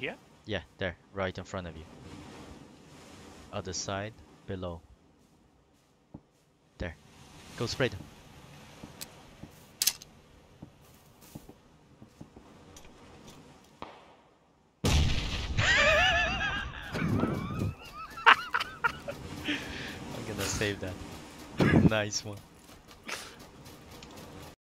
here? Yeah, there, right in front of you. Other side, below. There. Go spray them. I'm gonna save that. Nice one.